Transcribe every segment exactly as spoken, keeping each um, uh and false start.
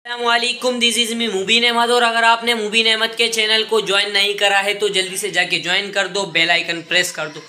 अस्सलामुअलैकुम, this is me Mubeen Ahmed. और अगर आपने मुबीन अहमद के चैनल को ज्वाइन नहीं करा है तो जल्दी से जाके ज्वाइन कर दो, बेल आइकन प्रेस कर दो।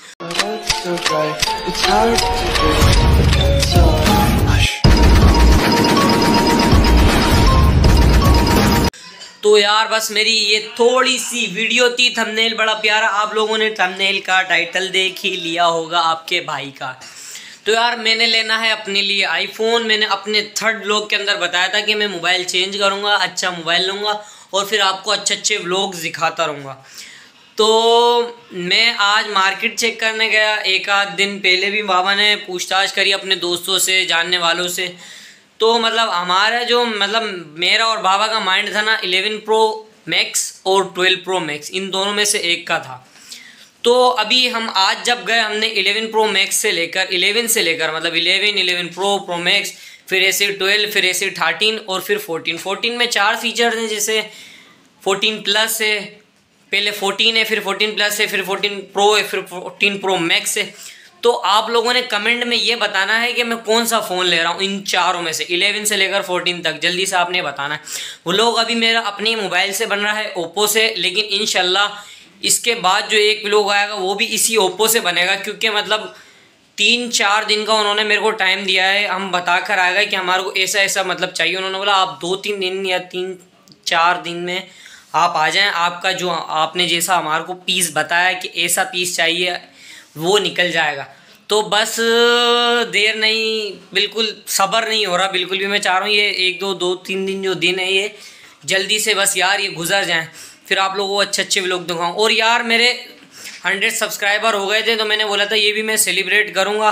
तो यार बस मेरी ये थोड़ी सी वीडियो थी। थंबनेल बड़ा प्यारा, आप लोगों ने थंबनेल का टाइटल देख ही लिया होगा, आपके भाई का। तो यार मैंने लेना है अपने लिए आईफोन। मैंने अपने थर्ड व्लॉग के अंदर बताया था कि मैं मोबाइल चेंज करूँगा, अच्छा मोबाइल लूँगा और फिर आपको अच्छे अच्छे व्लॉग्स दिखाता रहूँगा। तो मैं आज मार्केट चेक करने गया, एक आध दिन पहले भी बाबा ने पूछताछ करी अपने दोस्तों से, जानने वालों से। तो मतलब हमारा जो मतलब मेरा और बाबा का माइंड था ना, इलेवन प्रो मैक्स और ट्वेल्व प्रो मैक्स, इन दोनों में से एक का था। तो अभी हम आज जब गए, हमने इलेवन प्रो मैक्स से लेकर इलेवन से लेकर मतलब eleven, eleven pro, pro max, फिर ऐसे ट्वेल्व, फिर ऐसे थर्टीन और फिर फोर्टीन। फोर्टीन में चार फीचर्स हैं, जैसे फोर्टीन प्लस है, पहले फोर्टीन है, फिर फोर्टीन प्लस है, फिर फोर्टीन प्रो है, फिर फोर्टीन प्रो मैक्स है। तो आप लोगों ने कमेंट में ये बताना है कि मैं कौन सा फ़ोन ले रहा हूँ इन चारों में से, इलेवन से लेकर फोर्टीन तक। जल्दी से आपने बताना है। वो लोग अभी मेरा अपने मोबाइल से बन रहा है, ओप्पो से, लेकिन इंशाल्लाह इसके बाद जो एक व्लॉग आएगा वो भी इसी ओप्पो से बनेगा, क्योंकि मतलब तीन चार दिन का उन्होंने मेरे को टाइम दिया है। हम बता कर आएगा कि हमारे को ऐसा ऐसा मतलब चाहिए। उन्होंने बोला आप दो तीन दिन या तीन चार दिन में आप आ जाएं, आपका जो आपने जैसा हमारे को पीस बताया कि ऐसा पीस चाहिए वो निकल जाएगा। तो बस देर नहीं, बिल्कुल सब्र नहीं हो रहा बिल्कुल भी। मैं चाह रहा हूँ ये एक दो दो तीन दिन जो दिन है ये जल्दी से बस यार ये गुजर जाएं, फिर आप लोगों को अच्छे अच्छे व्लॉग दिखाऊँ। और यार मेरे हंड्रेड सब्सक्राइबर हो गए थे, तो मैंने बोला था ये भी मैं सेलिब्रेट करूँगा।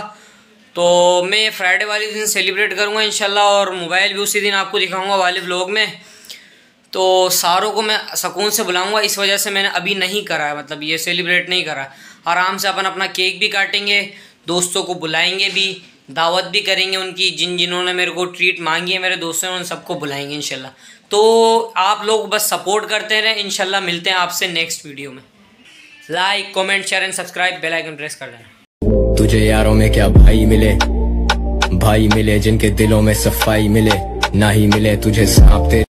तो मैं फ्राइडे वाले दिन सेलिब्रेट करूँगा इंशाल्लाह, और मोबाइल भी उसी दिन आपको दिखाऊँगा वाले व्लॉग में। तो सारों को मैं सुकून से बुलाऊँगा, इस वजह से मैंने अभी नहीं करा है, मतलब ये सेलिब्रेट नहीं करा। आराम से अपन अपना केक भी काटेंगे, दोस्तों को बुलाएंगे भी, दावत भी करेंगे उनकी, जिन जिन्होंने मेरे को ट्रीट मांगी है मेरे दोस्तों ने, उन सबको बुलाएंगे इंशाल्लाह। तो आप लोग बस सपोर्ट करते रहें, इंशाल्लाह मिलते हैं आपसे नेक्स्ट वीडियो में। Like, comment, share and subscribe, bell icon press कर देना। तुझे यारों में क्या भाई मिले, भाई मिले जिनके दिलों में सफाई मिले, ना ही मिले तुझे सांप तेरे।